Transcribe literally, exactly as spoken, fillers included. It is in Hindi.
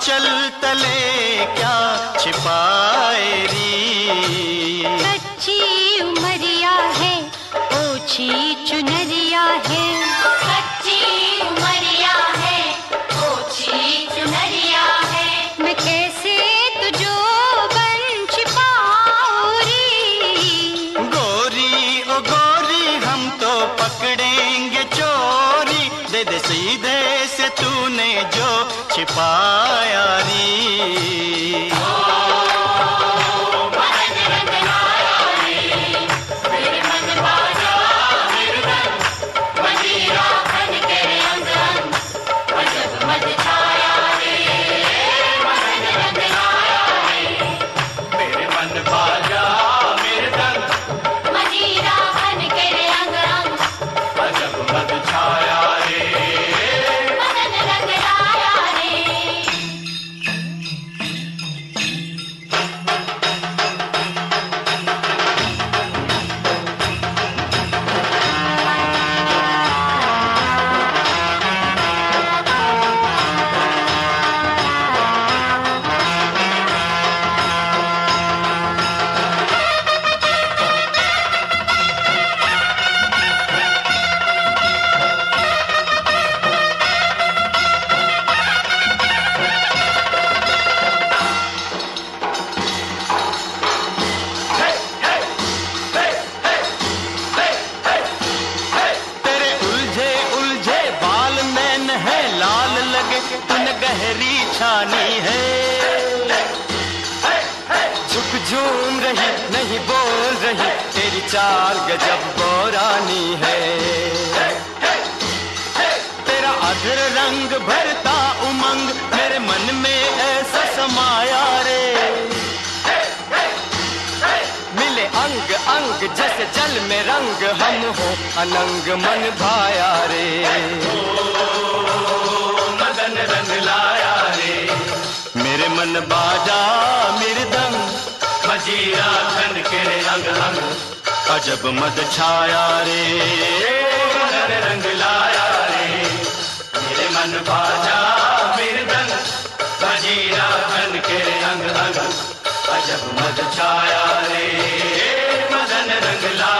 आंचल तले क्या छिपाए री। कच्ची उमरिया है, ओछी चुनरिया है। कच्ची उमरिया है, ओछी चुनरिया है। मैं कैसे तुझो बन छिपाऊं री। गोरी ओ गोरी हम तो पकड़ेंगे चोरी, दे दे सीधे से तूने जो छिपाया री। गहरी छानी है, झुक झूम रही नहीं बोल रही, तेरी चाल गजब बोरानी है। तेरा अधर रंग भरता उमंग मेरे मन में ऐसा समाया रे। मिले अंग अंग जैसे जल में रंग, हम हो अनंग मन भाया रे। रंग लाया रे मेरे मन बाजा मृदंग, मजीरा खन के अंग अंग, अजब मद छाया रे। रंग लाया रे मेरे मन बाजा मृदंग, मजीरा खन के अंग अंग, अजब मद छाया रे। मदन रंग लाया